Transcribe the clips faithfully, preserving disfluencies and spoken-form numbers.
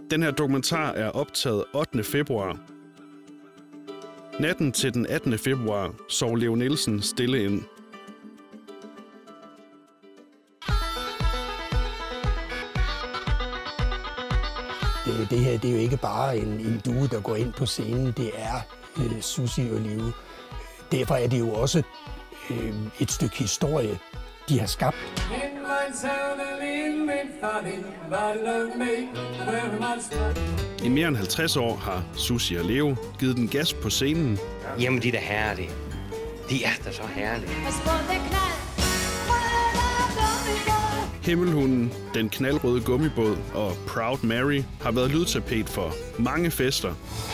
Den her dokumentar er optaget ottende februar. Natten til den attende februar sov Leo Nielsen stille ind. Det, det her det er jo ikke bare en, en duo, der går ind på scenen. Det er øh, Sussi og Leo. Derfor er det jo også øh, et stykke historie, de har skabt. I mere end halvtreds år har Sussi og Leo givet den gas på scenen. Jamen, de er da herlige. De er da så herlige. Himmelhunden, Den knaldrøde gummibåd og Proud Mary har været lydtapet for mange fester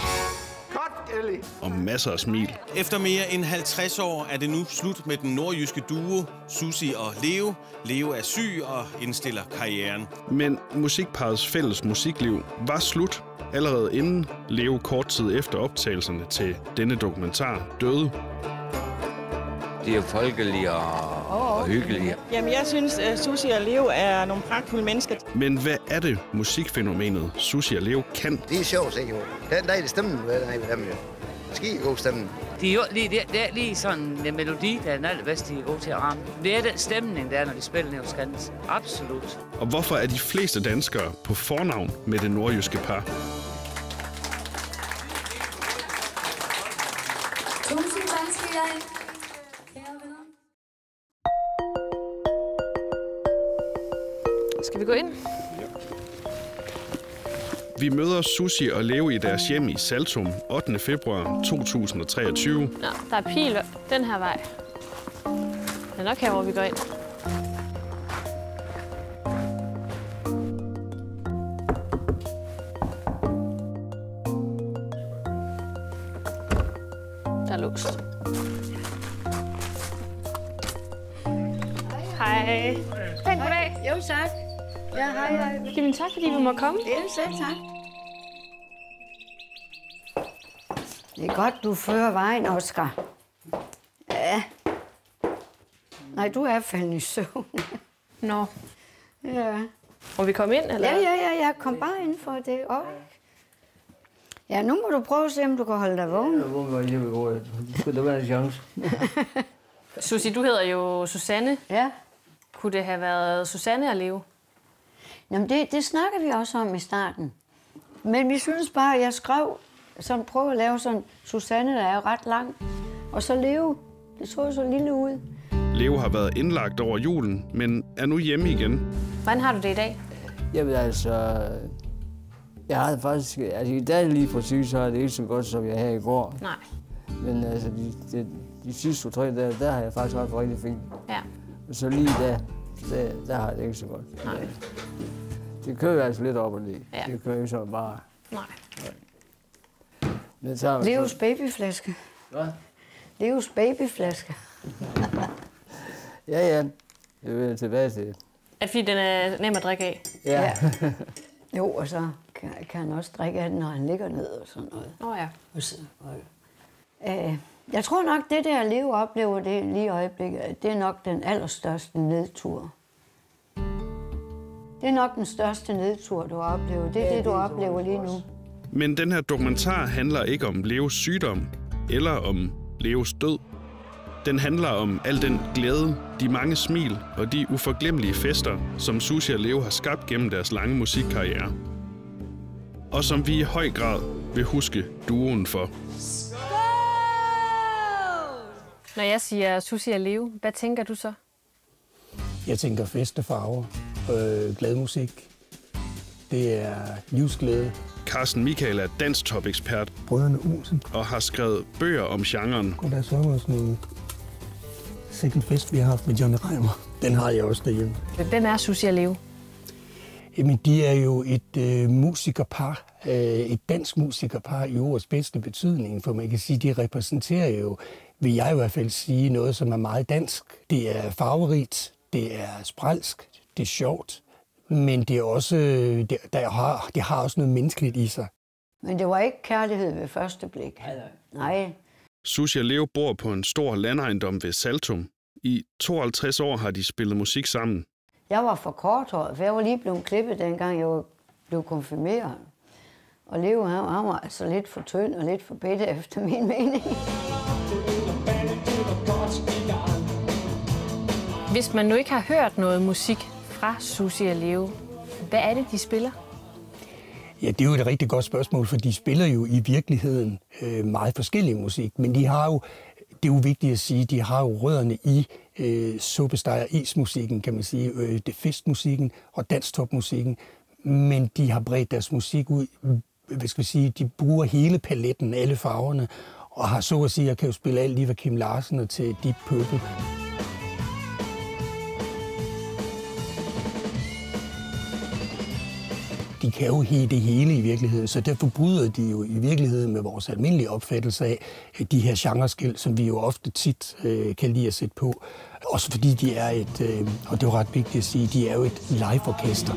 og masser af smil. Efter mere end halvtreds år er det nu slut med den nordjyske duo Sussi og Leo. Leo er syg og indstiller karrieren. Men musikparrets fælles musikliv var slut allerede inden Leo kort tid efter optagelserne til denne dokumentar døde. De er jo folkelige og, og hyggelige. Jamen, jeg synes, at Sussi og Leo er nogle pragtfulde mennesker. Men hvad er det musikfænomenet Sussi og Leo kan? Det er sjovt, se jo. Den dejlige stemmen, hvad der er ved dem jo. Ski god stemmen. Det er jo lige, det, det er lige sådan en melodi, der er den allerbedste, de er gode til at ramme. Det er den stemning, der er, når de spiller ned hos Skans. Absolut. Og hvorfor er de fleste danskere på fornavn med det nordjyske par? Tusind tak skal jeg have. Skal vi gå ind? Vi møder Sussi og Leo i deres hjem i Saltum ottende februar to tusind og treogtyve. Nå, der er pil den her vej. Det er nok her, hvor vi går ind. Der er låst. Hej. Pæn goddag. Jo, tak. Ja, hej, hej. Jamen tak, fordi vi må komme. Ja, selv tak. Det er godt, du fører vejen, Oscar. Ja. Nej, du er faldet i søvn. Nå. Ja. Må vi komme ind, eller? Ja, ja, ja, jeg kom bare ind for det. Og... Ja, nu må du prøve at se, om du kan holde dig vågen. Jeg vågner ikke hjemme i går. Det skulle da være en chance. Sussi, du hedder jo Susanne. Ja. Kunne det have været Susanne og Leo? Jamen, det, det snakker vi også om i starten. Men vi synes bare, at jeg skrev, sådan prøv at lave sådan, Susanne, der er jo ret lang, og så Leo. Det så så lille ud. Leo har været indlagt over julen, men er nu hjemme igen. Hvordan har du det i dag? Jamen altså, jeg har faktisk, altså i dag lige præcis, så er det ikke så godt, som jeg havde i går. Nej. Men altså, de, de, de sidste to-tre dage, der har jeg faktisk haft rigtig fint. Ja. Og så lige der, der, der har jeg det ikke så godt. Nej. Det kører altså lidt op og ned. Ja. Det kører ikke så bare. Nej. Men så Leos babyflaske. Hvad? Leos babyflaske. Ja, ja. Det vil jeg tilbage til. Er det fordi, den er nem at drikke af? Ja. Ja. Jo, og så kan, kan han også drikke af den, når han ligger ned og sådan noget. Åh oh, ja. Og så, og, øh, jeg tror nok, det der Leo oplever det lige i øjeblikket, det er nok den allerstørste nedtur. Det er nok den største nedtur, du oplever. Det er ja, det, du det, oplever lige nu. Men den her dokumentar handler ikke om Leos sygdom eller om Leos død. Den handler om al den glæde, de mange smil og de uforglemmelige fester, som Sussi og Leo har skabt gennem deres lange musikkarriere. Og som vi i høj grad vil huske duoen for. Når jeg siger Sussi og Leo, hvad tænker du så? Jeg tænker fest og farver, øh, glad musik. Det er livsglæde. Carsten Michael er danstop-ekspert. Brødrene Olsen. Og har skrevet bøger om genren. Og der er så også noget Second Fest, vi har haft med Johnny Reimer. Den har jeg også derhjemme. Hvem er Sussi og Leo? Jamen, de er jo et øh, musikerpar, øh, et dansk musikerpar i ordets bedste betydning, for man kan sige, de repræsenterer jo, vil jeg i hvert fald sige, noget, som er meget dansk. Det er farverigt, det er sprælsk, det er sjovt, men det er også, det, der har, det har også noget menneskeligt i sig. Men det var ikke kærlighed ved første blik. Nej, nej. Nej. Sussi og Leo bor på en stor landejendom ved Saltum. I tooghalvtreds år har de spillet musik sammen. Jeg var for korthåret, for jeg var lige blevet klippet, dengang jeg blev konfirmeret. Og Leo, han, han var altså lidt for tynd og lidt for bitte, efter min mening. Hvis man nu ikke har hørt noget musik fra Sussi og Leo, hvad er det, de spiller? Ja, det er jo et rigtig godt spørgsmål, for de spiller jo i virkeligheden øh, meget forskellig musik, men de har jo, det er jo vigtigt at sige, de har jo rødderne i øh, suppesteg- og ismusikken, kan man sige, øh, det festmusikken og dansktopmusikken, men de har bredt deres musik ud, hvad skal vi sige, de bruger hele paletten, alle farverne, og har så at sige, jeg kan jo spille alt lige fra Kim Larsen og til Deep Purple. De kan jo hele det hele i virkeligheden, så derfor bryder de jo i virkeligheden med vores almindelige opfattelse af de her genreskilt, som vi jo ofte tit øh, kan lide at sætte på. Også fordi de er et, øh, og det er jo ret vigtigt at sige, de er jo et live-orkester.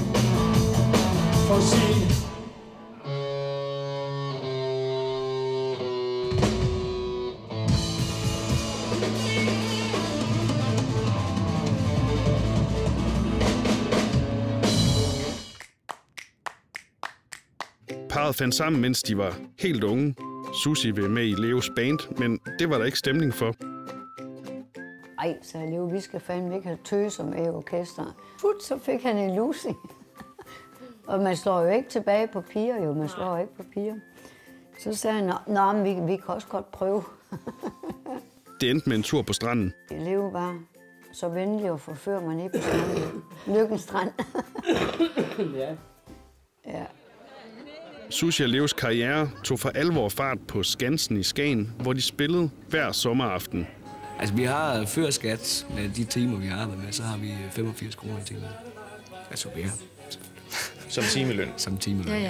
Parret fandt sammen, mens de var helt unge. Sussi ville med i Leos band, men det var der ikke stemning for. Ej, sagde Leo, vi skal fandme ikke have tøser med i orkestret. Fut, så fik han en losing. Og man slår jo ikke tilbage på piger, jo. Man slår ikke på piger. Så sagde han, nå, men vi, vi kan også godt prøve. Det endte med en tur på stranden. Leo var så venlig at forføre mig ned på stranden. Lykkens strand. Ja. Ja. Sussi og Leos karriere tog for alvor fart på Skansen i Skagen, hvor de spillede hver sommeraften. Altså, vi har før skat med de timer, vi arbejder med, så har vi femogfirs kroner i timen. Altså, mere. Som timeløn? Som timeløn, ja. ja.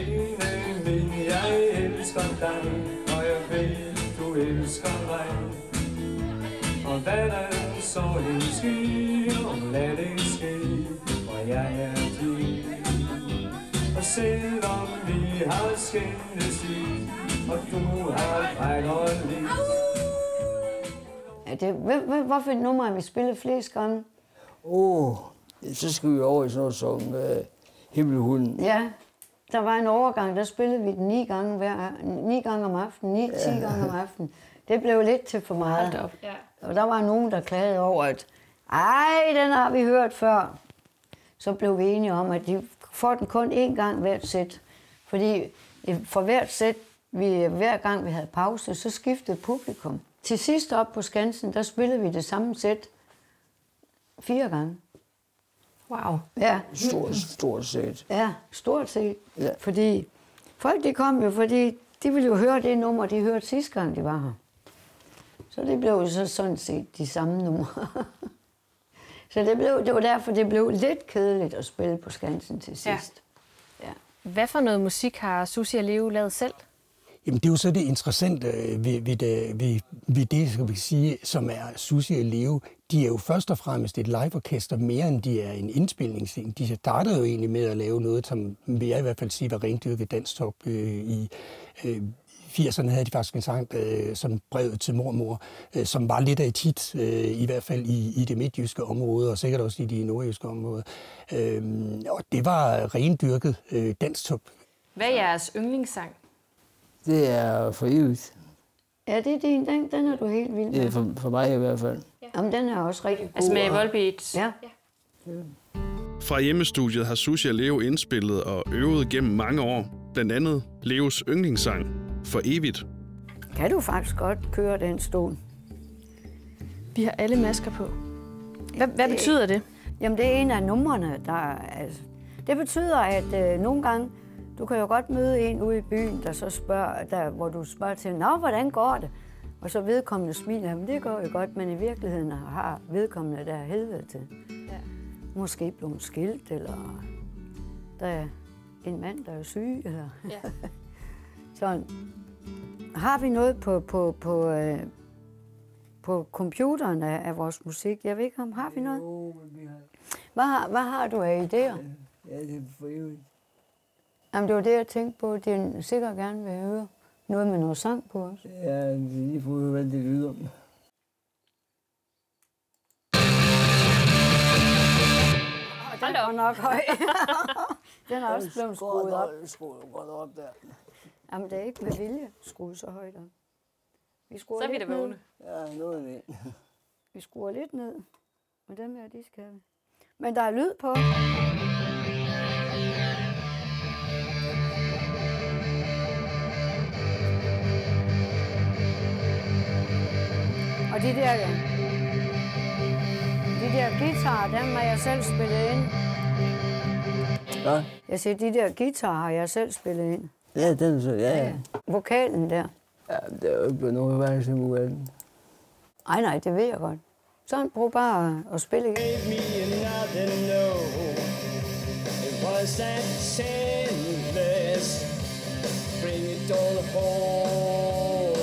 Jeg elsker dig, og jeg ved, du elsker mig. Og hvad der så en sky, og lad det ske, og jeg er din. Og selvom vi har skændes i, og du har brækket. Ja, det, hvorfor et nummer har vi spillet flest gange? Åh, oh, så skal vi over i sådan noget som uh, Himmelhunden. Ja, der var en overgang, der spillede vi den ni gange, hver, ni gange om aftenen, ni, ti gange om aftenen. Det blev lidt til for meget. Ja. Og der var nogen, der klagede over, at ej, den har vi hørt før. Så blev vi enige om, at de får den kun én gang hvert sæt. Fordi for hvert sæt, vi, hver gang vi havde pause, så skiftede publikum. Til sidst op på Skansen, der spillede vi det samme sæt fire gange. Wow. Ja. Stort, stort set. Ja, stort set. Ja. Fordi folk, de kom jo, fordi de ville jo høre det nummer, de hørte sidste gang, de var her. Så det blev jo så sådan set de samme numre. Så det, blev, det var derfor, det blev lidt kedeligt at spille på Skansen til sidst. Ja. Ja. Hvad for noget musik har Sussi og Leo lavet selv? Jamen, det er jo så det interessante ved, ved, det, ved, ved det, skal vi sige, som er Sussi og Leo. De er jo først og fremmest et liveorkester, mere end de er en indspilningsscene. De startede jo egentlig med at lave noget, som vil jeg i hvert fald sige var rendyrket dansktop. Øh, I øh, firserne havde de faktisk en sang øh, som Brevet til mormor, øh, som var lidt af et hit, øh, i hvert fald i, i det midtjyske område, og sikkert også i de nordjyske områder. Øh, og det var rendyrket øh, dansktop. Hvad er jeres yndlingssang? Det er for evigt. Ja, det er din. Den, den er du helt vild med. Det er for, for mig i hvert fald. Ja. Jamen, den er også rigtig god. Altså med Volbeat? Ja. ja. Fra hjemmestudiet har Sussi og Leo indspillet og øvet gennem mange år. Blandt andet Leos yndlingssang, For evigt. Kan du faktisk godt køre den stol? Vi har alle masker på. Hvad, hvad betyder det? Jamen, det er en af numrene, der... Altså, det betyder, at øh, nogle gange, du kan jo godt møde en ude i byen, der så spørger, der, hvor du spørger til, nå, hvordan går det? Og så vedkommende smiler, men det går jo godt, men i virkeligheden har vedkommende der helvede til. Ja. Måske blevet skilt, eller der er en mand, der er syg, eller... Ja. Sådan. Har vi noget på, på, på, øh, på computeren af, af vores musik? Jeg ved ikke, om har vi noget? Jo, vi har... Hvad har, hvad har du af idéer? Ja, det er for evigt. Jamen, det var det, jeg tænkte på. Det er sikkert gerne vil høre noget med noget sang på os. Ja, lige får høre, hvad det lyder om. Den var nok høj. Den er også blevet skruet op. Skruet godt op der. Jamen, det er ikke med vilje skruet så højt op. Vi skruer så er vi lidt da vågne. Ja, nu er det. Vi skruer lidt ned. Og dem her, de skal vi. Men der er lyd på. Og de der, de der guitarer, dem har jeg selv spillet ind. Hvad? Jeg siger, de der guitarer har jeg selv spillet ind. Ja, den så, ja, ja. Vokalen der. Ja, det er jo ikke blevet nogen vej til vokalen. Ej, nej, det ved jeg godt. Så prøv bare at spille igen. Bring it all home.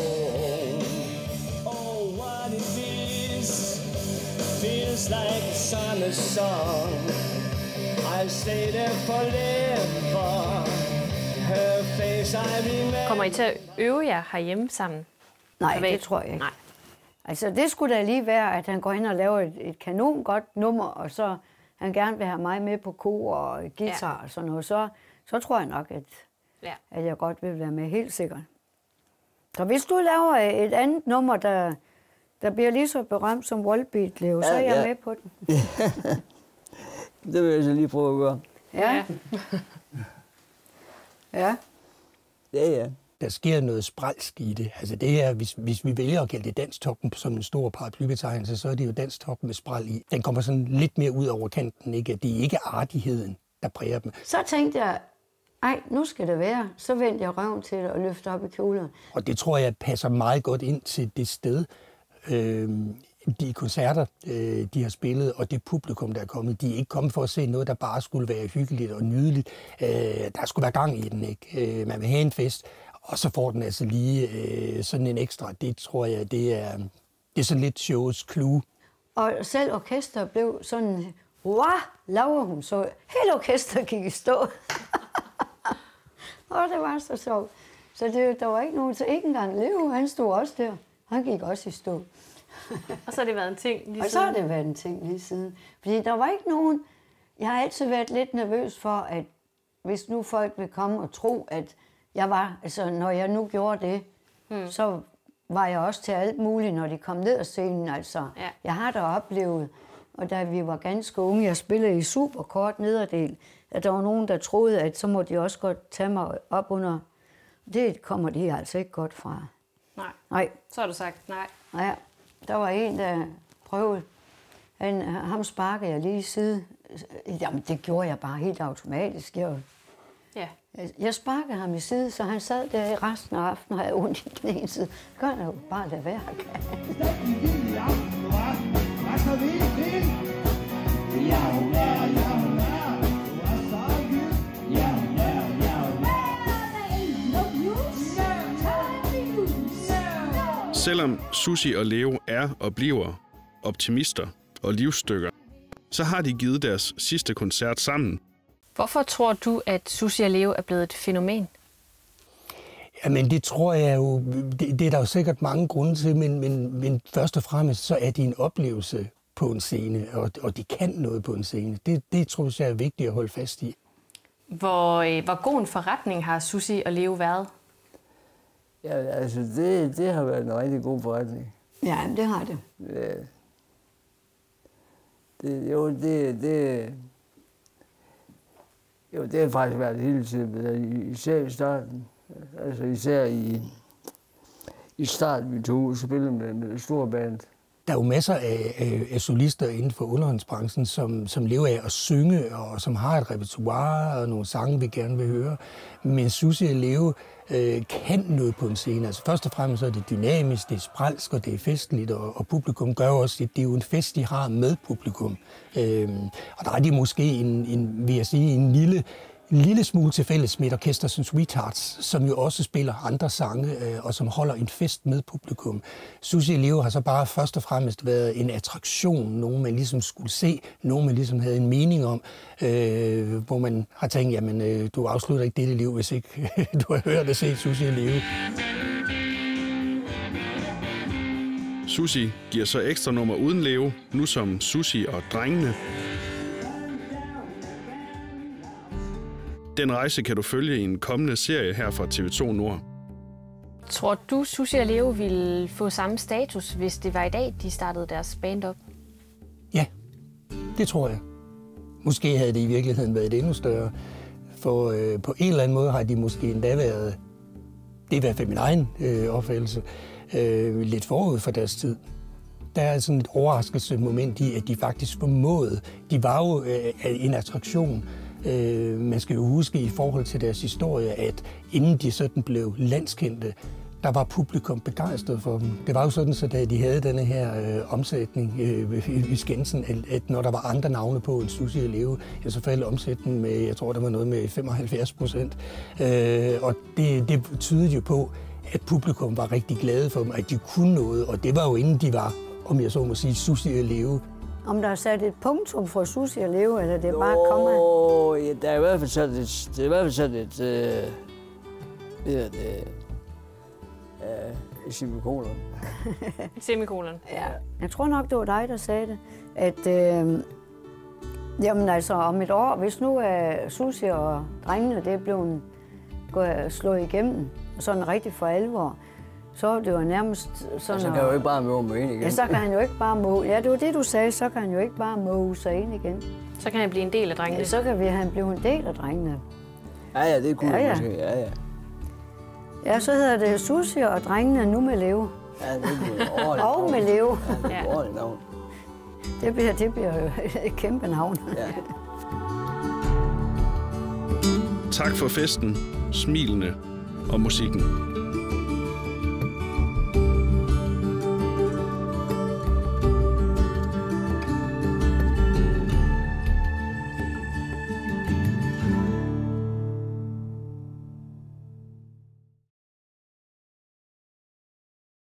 Oh, what it is feels like a summer song. I'll stay there forever. Her face I remember. Kommer I til at øve jer herhjemme sammen? Nej, Privat? det tror jeg ikke. Nej. Altså, det skulle da lige være, at han går ind og laver et, et kanon godt nummer, og så han gerne vil have mig med på kor og guitar ja. og sådan noget, så, så tror jeg nok, at, ja. at jeg godt vil være med, helt sikkert. Så hvis du laver et andet nummer, der, der bliver lige så berømt som Volbeat, Leo, ja, så er jeg ja. med på den. Det vil jeg så lige prøve at gøre. Ja. Ja. Ja, ja. Der sker noget spralsk i det. Altså det er, hvis, hvis vi vælger at kalde det danstoppen som en stor paraplybetegnelse, så er det jo danstoppen med spral i. Den kommer sådan lidt mere ud over kanten, ikke? Det er ikke artigheden, der præger dem. Så tænkte jeg, ej, nu skal det være. Så vendte jeg røven til det og løfter op i kjolen. Og det tror jeg passer meget godt ind til det sted. Øhm, de koncerter, øh, de har spillet, og det publikum, der er kommet, de er ikke kommet for at se noget, der bare skulle være hyggeligt og nydeligt. Øh, der skulle være gang i den, ikke? Øh, man vil have en fest, og så får den altså lige øh, sådan en ekstra. Det tror jeg, det er, det er sådan lidt shows clue. Og selv orkester blev sådan, wow, laver hun så. Hele orkester gik i stå. Og det var så sjovt. Så det, der var ikke nogen, så ikke engang Leo, han stod også der. Han gik også i stå. Og så har det været en ting lige siden? Og så har det været en ting lige siden. Fordi der var ikke nogen... Jeg har altid været lidt nervøs for, at hvis nu folk vil komme og tro, at jeg var... Altså, når jeg nu gjorde det, hmm. så var jeg også til alt muligt, når de kom ned af scenen. Altså, ja. Jeg har da oplevet, og da vi var ganske unge, jeg spillede i superkort nederdel, at der var nogen, der troede, at så må de også godt tage mig op under... Det kommer de altså ikke godt fra. Nej. Nej. Så har du sagt nej. Ja, der var en, der prøvede. Han, ham sparkede jeg lige i side. Jamen, det gjorde jeg bare helt automatisk. Jeg, ja. jeg, jeg sparkede ham i side, så han sad der i resten af aftenen og havde ondt i den ene side. Det kan jeg jo bare lade være. Selvom Sussi og Leo er og bliver optimister og livsstykker, så har de givet deres sidste koncert sammen. Hvorfor tror du, at Sussi og Leo er blevet et fænomen? Jamen det tror jeg jo, det, det er der jo sikkert mange grunde til, men, men, men først og fremmest så er de en oplevelse på en scene, og, og de kan noget på en scene. Det, det tror jeg er vigtigt at holde fast i. Hvor, øh, hvor god en forretning har Sussi og Leo været? Ja, altså det, det har været en rigtig god forretning. Ja, det har det. Ja. Det, jo, det, det, jo, det har faktisk været hele tiden, især i starten. Altså især i, i starten, vi tog ud og spillede med en stor band. Der er jo masser af, af, af solister inden for underholdningsbranchen, som, som lever af at synge, og som har et repertoire og nogle sange, vi gerne vil høre. Men Sussi og Leo øh, kan noget på en scene. Altså først og fremmest er det dynamisk, det er spralsk, og det er festligt, og, og publikum gør også, det er jo en fest, de har med publikum. Øhm, og der er de måske en, en, vil jeg sige, en lille... En lille smule til fælles med et orkester som Sweethearts, som jo også spiller andre sange, øh, og som holder en fest med publikum. Sussi og Leo har så bare først og fremmest været en attraktion, nogen man ligesom skulle se, nogen man ligesom havde en mening om, øh, hvor man har tænkt, jamen øh, du afslutter ikke dette liv, hvis ikke du har hørt og set Sussi og Leo. Sussi giver så ekstra nummer uden Leo, nu som Sussi og drengene. Den rejse kan du følge i en kommende serie her fra T V to Nord. Tror du, Sussi og Leo ville få samme status, hvis det var i dag, de startede deres band op? Ja, det tror jeg. Måske havde det i virkeligheden været endnu større. For øh, på en eller anden måde har de måske endda været, det er i hvert fald min egen øh, opfattelse, øh, lidt forud for deres tid. Der er sådan et overraskelsesmoment i, at de faktisk formåede. De var jo øh, en attraktion. Øh, man skal jo huske i forhold til deres historie, at inden de sådan blev landskendte, der var publikum begejstret for dem. Det var jo sådan, så da de havde denne her øh, omsætning øh, i Skansen, at, at når der var andre navne på en Sussi og Leo, ja, så faldt omsætningen med, jeg tror, der var noget med femoghalvfjerds procent. Øh, og det, det tydede jo på, at publikum var rigtig glade for dem, at de kunne noget, og det var jo inden de var, om jeg så må sige, Sussi og Leo. Om der er sat et punktum for Sussi og Leo, eller det er bare komma? Åh, ja, der er i hvert fald sat et, det er i hvert fald sat et, øh, det er det, øh, semikolon. Semikolon. Ja. Jeg tror nok, det var dig, der sagde det, at øh, jamen altså om et år, hvis nu er Sussi og drengene, det er blevet slået igennem, sådan rigtig for alvor, så det var nærmest sådan... Ja, så kan han jo ikke bare måge ind igen. Ja, så kan han jo ikke bare måge. Ja, det var det, du sagde, så kan han jo ikke bare måge sig ind igen. Så kan han blive en del af drengene. Ja, så kan vi, han blive en del af drengene. Ja, ja, det kunne ja, ja. måske, ja, ja. Ja, så hedder det Sussi og drengene nu med Leo. Ja, det bliver ordentligt. Og med Leo. Ja, det bliver ordentligt navn. Det bliver, det bliver jo et kæmpe navn. Ja. Tak for festen, smilene og musikken.